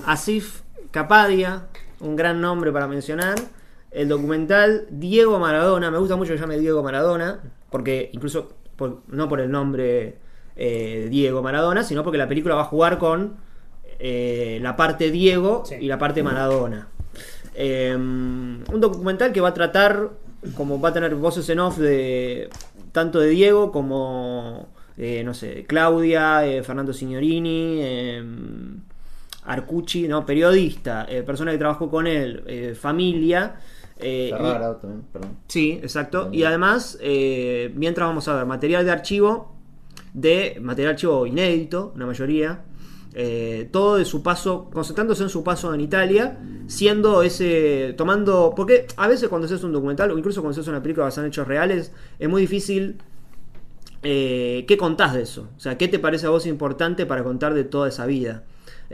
Asif Kapadia, un gran nombre para mencionar. El documental Diego Maradona, me gusta mucho que se llame Diego Maradona, porque incluso no por el nombre Diego Maradona, sino porque la película va a jugar con la parte Diego y la parte Maradona. Un documental que va a tratar, como va a tener voces en off de tanto de Diego como no sé, Claudia, Fernando Signorini, Arcucci, ¿no? Periodista, persona que trabajó con él, familia. Ferrara también, perdón. Sí, exacto. Y además, mientras vamos a ver material de archivo inédito, la mayoría. Todo de su paso, concentrándose en su paso en Italia, siendo tomando, porque a veces cuando haces un documental o incluso cuando haces una película basada en hechos reales, es muy difícil qué contás de eso, o sea, qué te parece a vos importante para contar de toda esa vida.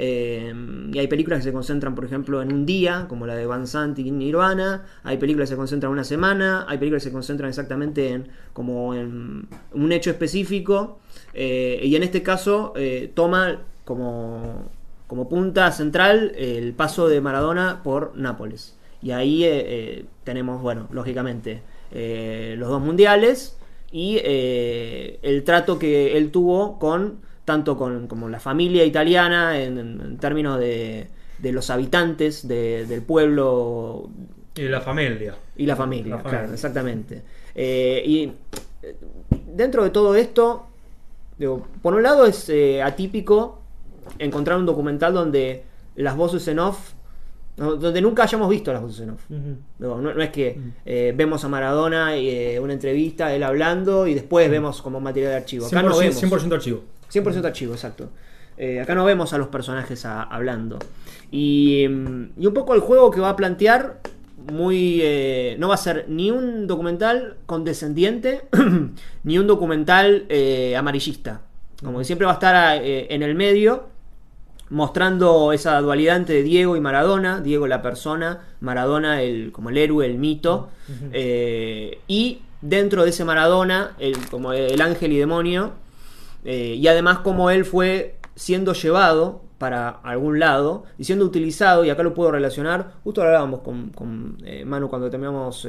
Y hay películas que se concentran, por ejemplo, en un día, como la de Van Sant y Nirvana. Hay películas que se concentran en una semana. Hay películas que se concentran exactamente en un hecho específico. Y en este caso toma como punta central el paso de Maradona por Nápoles. Y ahí tenemos, bueno, lógicamente los dos mundiales y el trato que él tuvo tanto como la familia italiana en términos de los habitantes del pueblo. Y la familia. Y la familia, claro, exactamente. Y dentro de todo esto, digo, por un lado es atípico encontrar un documental donde las voces en off, donde nunca hayamos visto las voces en off. No es que vemos a Maradona una entrevista, él hablando, y después vemos como material de archivo. Acá 100%, no vemos. 100% archivo. 100% archivo, exacto. Acá no vemos a los personajes hablando. Y un poco el juego que va a plantear no va a ser ni un documental condescendiente ni un documental amarillista. Como que siempre va a estar en el medio, mostrando esa dualidad entre Diego y Maradona. Diego la persona, Maradona como el héroe, el mito. Y dentro de ese Maradona, como el ángel y demonio. Y además como él fue siendo llevado para algún lado y siendo utilizado, y acá lo puedo relacionar, justo lo hablábamos con Manu cuando terminamos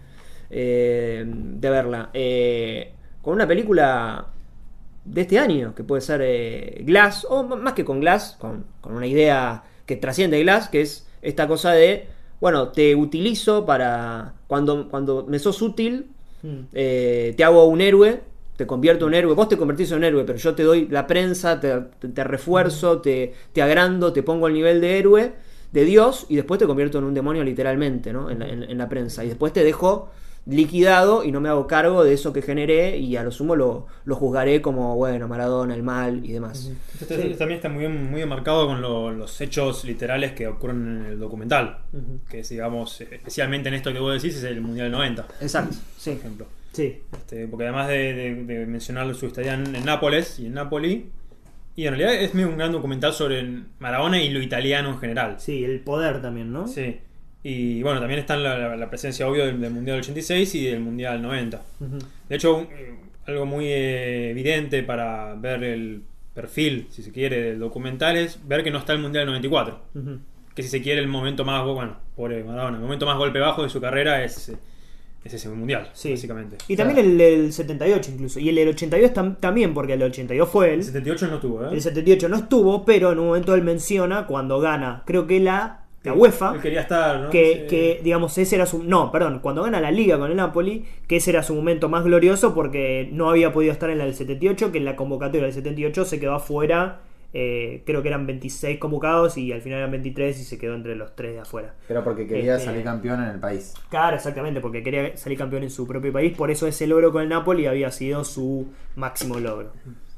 de verla, con una película de este año, que puede ser Glass, o más que con Glass, con una idea que trasciende Glass, que es esta cosa de, bueno, te utilizo para, cuando me sos útil, te hago un héroe, te convierto en un héroe, vos te convertís en un héroe, pero yo te doy la prensa, te refuerzo, te agrando, te pongo al nivel de héroe, de Dios, y después te convierto en un demonio literalmente, ¿no? en la prensa, y después te dejo liquidado y no me hago cargo de eso que generé, y a lo sumo lo juzgaré como, bueno, Maradona, el mal y demás. También está muy marcado con los hechos literales que ocurren en el documental, que es, digamos, especialmente en esto que vos decís, es el Mundial 90. Exacto, sí. Por ejemplo. Sí. Porque además de mencionar su estadía en Nápoles y en Napoli, y en realidad es un gran documental sobre Maradona y lo italiano en general. Sí, el poder también, ¿no? Sí. Y bueno, también está la presencia obvio del Mundial 86 y del Mundial 90. De hecho, algo muy evidente para ver el perfil, si se quiere, del documental es ver que no está el Mundial 94. Que si se quiere el momento más, bueno, pobre Maradona, el momento más golpe bajo de su carrera es ese mundial, sí, básicamente. Y también el 78 incluso. Y el 82 también, porque el 82 fue él. El 78 no estuvo, ¿eh? El 78 no estuvo, pero en un momento él menciona cuando gana, creo que la UEFA. Él quería estar, ¿no? Que digamos, ese era su... No, perdón, cuando gana la Liga con el Napoli, que ese era su momento más glorioso porque no había podido estar en la del 78, que en la convocatoria del 78 se quedó afuera. Creo que eran 26 convocados y al final eran 23 y se quedó entre los 3 de afuera. Pero porque quería salir campeón en el país. Claro, exactamente, porque quería salir campeón en su propio país. Por eso ese logro con el Napoli había sido su máximo logro.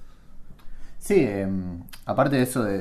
Sí, aparte de eso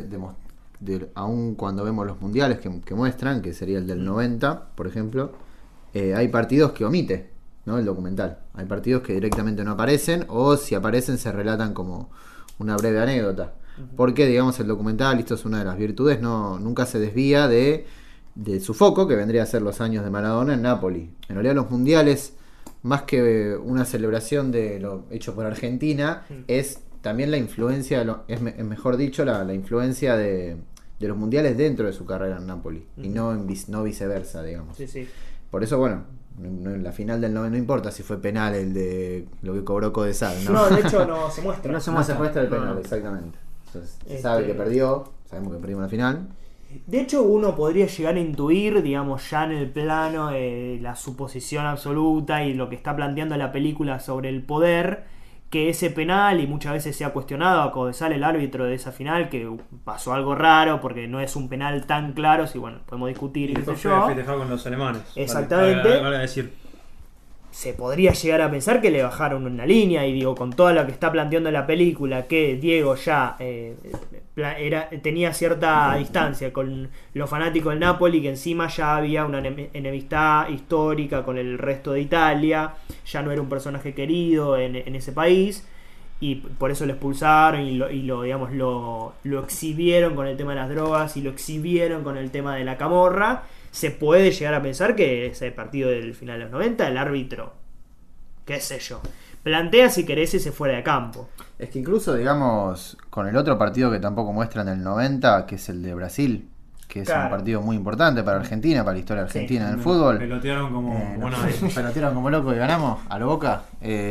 aún cuando vemos los mundiales que muestran, que sería el del 90, por ejemplo, hay partidos que omite, ¿no? El documental. Hay partidos que directamente no aparecen, o si aparecen se relatan como una breve anécdota. Porque, digamos, el documental, esto es una de las virtudes, nunca se desvía de su foco, que vendría a ser los años de Maradona en Napoli. En realidad los mundiales, más que una celebración de lo hecho por Argentina, es también la influencia, es mejor dicho, la influencia de los mundiales dentro de su carrera en Napoli. Y no, no viceversa, digamos. Sí, sí. Por eso, bueno, en la final del 9 no importa si fue penal el de lo que cobró Codesal, ¿no? No, de hecho no se muestra. No se No se muestra el No, penal, no. exactamente. Entonces, se sabe que perdió, sabemos que perdimos la final. De hecho, uno podría llegar a intuir, digamos, ya en el plano de la suposición absoluta y lo que está planteando la película sobre el poder, que ese penal, y muchas veces se ha cuestionado a Codesal, el árbitro de esa final, que pasó algo raro porque no es un penal tan claro, si bueno, podemos discutir y qué sé Después fue yo. festejado con los alemanes. Exactamente. Vale decir. Se podría llegar a pensar que le bajaron una línea, y digo, con todo lo que está planteando la película, que Diego ya tenía cierta distancia con los fanáticos del Napoli, que encima ya había una enemistad histórica con el resto de Italia, ya no era un personaje querido en ese país, y por eso lo expulsaron y digamos, lo exhibieron con el tema de las drogas y lo exhibieron con el tema de la camorra. Se puede llegar a pensar que ese partido del final de los 90, el árbitro, qué sé yo, plantea si querés ese fuera de campo. Es que incluso, digamos, con el otro partido que tampoco muestran el 90, que es el de Brasil, que es Claro. un partido muy importante para Argentina, para la historia argentina Sí. en el fútbol. Pelotearon como nadie. Nos pelotearon como locos y ganamos a lo Boca.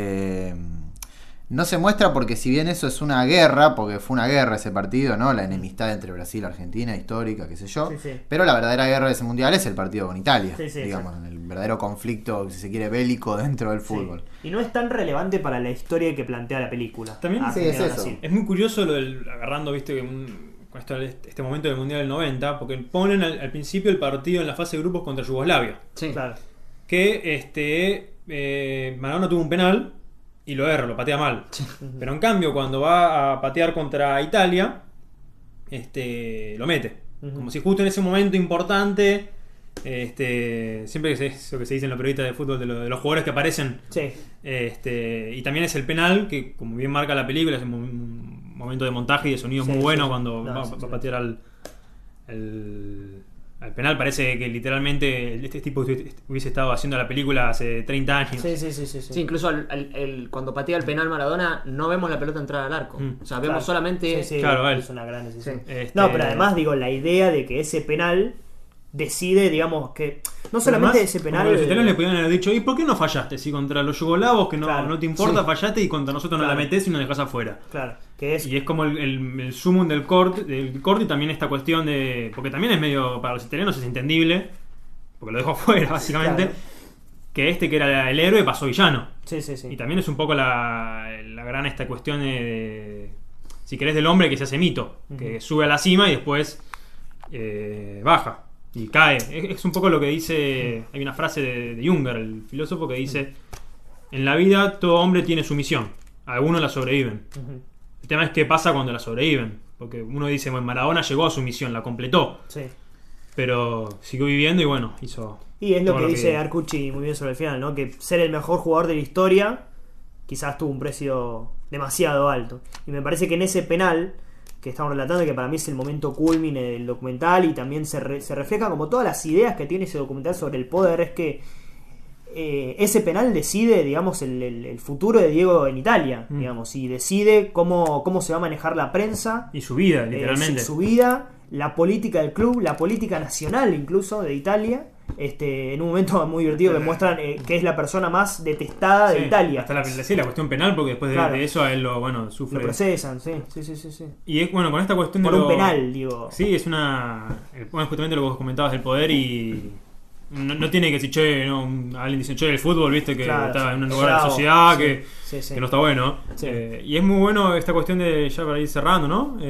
No se muestra porque si bien eso es una guerra, porque fue una guerra ese partido, ¿no? La enemistad entre Brasil y Argentina, histórica, qué sé yo. Sí, sí. Pero la verdadera guerra de ese mundial es el partido con Italia. Sí, sí, digamos, el verdadero conflicto, si se quiere, bélico dentro del fútbol. Sí. Y no es tan relevante para la historia que plantea la película. También sí, es eso. Brasil. Es muy curioso lo del agarrando, viste, que con este momento del Mundial del 90, porque ponen al principio el partido en la fase de grupos contra Yugoslavia. Sí. Claro. Que Maradona tuvo un penal y lo erra, lo patea mal. Pero en cambio, cuando va a patear contra Italia, lo mete. Ujú. Como si justo en ese momento importante, siempre que es lo que se dice en los periodistas de fútbol de los jugadores que aparecen. Sí. Y también es el penal, que como bien marca la película, es un momento de montaje y de sonido Sí, muy bueno sí. cuando No, va sí, a sí. patear al penal. Parece que literalmente este tipo hubiese estado haciendo la película hace 30 años. Sí. Sí, incluso cuando patea el penal Maradona, no vemos la pelota entrar al arco. Mm. O sea, Claro. vemos solamente. Sí, sí, Claro, él. es una gran decisión. Sí. No, pero además digo, la idea de que ese penal decide, digamos, que no solamente Además, ese penal. como los italianos le podían haber dicho, ¿y por qué no fallaste? Si contra los yugoslavos, que no, Claro. no te importa, Sí. fallaste, y contra nosotros Claro. no la metés y nos dejás afuera. Claro, que es. Y es como el sumum del corte y también esta cuestión de. Porque también es medio. Para los italianos es entendible, porque lo dejó afuera, básicamente. Claro. Que era el héroe pasó villano. Sí. Y también es un poco la gran esta cuestión si querés, del hombre que se hace mito, que sube a la cima y después baja y cae. Es un poco lo que dice, hay una frase de Junger, el filósofo, que dice: en la vida todo hombre tiene su misión, algunos la sobreviven. Ujú. El tema es qué pasa cuando la sobreviven, porque uno dice, bueno, Maradona llegó a su misión, la completó, Sí. pero siguió viviendo y bueno, hizo. Y es lo todo que dice Arcucci muy bien sobre el final, ¿no? Que ser el mejor jugador de la historia quizás tuvo un precio demasiado alto. Y me parece que en ese penal que estamos relatando, que para mí es el momento culmine del documental, y también se refleja como todas las ideas que tiene ese documental sobre el poder, es que ese penal decide, digamos, el futuro de Diego en Italia, digamos, y decide cómo se va a manejar la prensa, Y su vida, literalmente. su vida, la política del club, la política nacional incluso de Italia. En un momento muy divertido que muestran que es la persona más detestada de Sí, Italia. hasta la cuestión penal, porque después Claro. de eso a él lo Lo sufre. procesan, sí. Y es bueno, con esta cuestión Por de un penal, digo. Sí, es bueno, justamente lo que vos comentabas del poder, y no tiene que decir, che, no, alguien dice, che, el fútbol, viste, que Claro, está en un sí. lugar de la Bravo, sociedad sí, que, sí. que no está bueno. Sí. Y es muy bueno esta cuestión de, ya para ir cerrando, ¿no?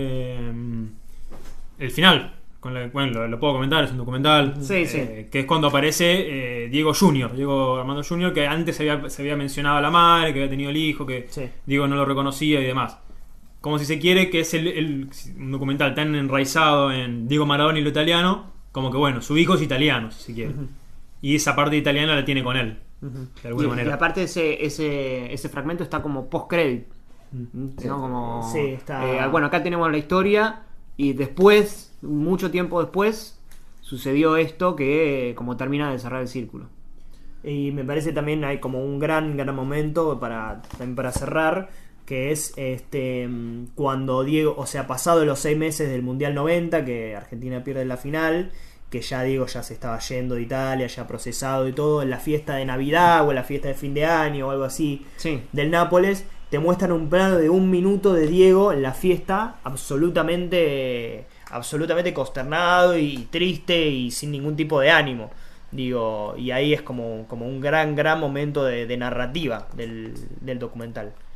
El final. Bueno, lo puedo comentar, es un documental. Sí. Que es cuando aparece Diego Armando Jr., que antes se había mencionado a la madre, que había tenido el hijo, que Sí. Diego no lo reconocía y demás. Como si se quiere, que es un documental tan enraizado en Diego Maradona y lo italiano, como que bueno, su hijo es italiano, si se quiere. Y esa parte italiana la tiene con él, de alguna Y manera. aparte ese fragmento está como post-credit. ¿No? Como, Sí, está- bueno, acá tenemos la historia y después, mucho tiempo después, sucedió esto que como termina de cerrar el círculo. Y me parece también hay como un gran momento también para cerrar, que es cuando Diego, o sea, pasado los 6 meses del Mundial 90, que Argentina pierde la final, que ya Diego ya se estaba yendo de Italia, ya procesado y todo, en la fiesta de Navidad o en la fiesta de fin de año o algo así Sí. del Nápoles, te muestran un plano de 1 minuto de Diego en la fiesta absolutamente consternado y triste y sin ningún tipo de ánimo. Digo, y ahí es como un gran momento de narrativa del documental.